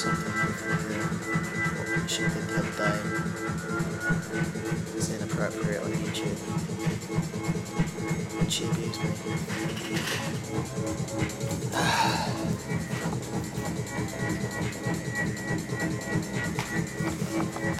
something different here. What she did the other day. It's inappropriate on YouTube. And she abused me.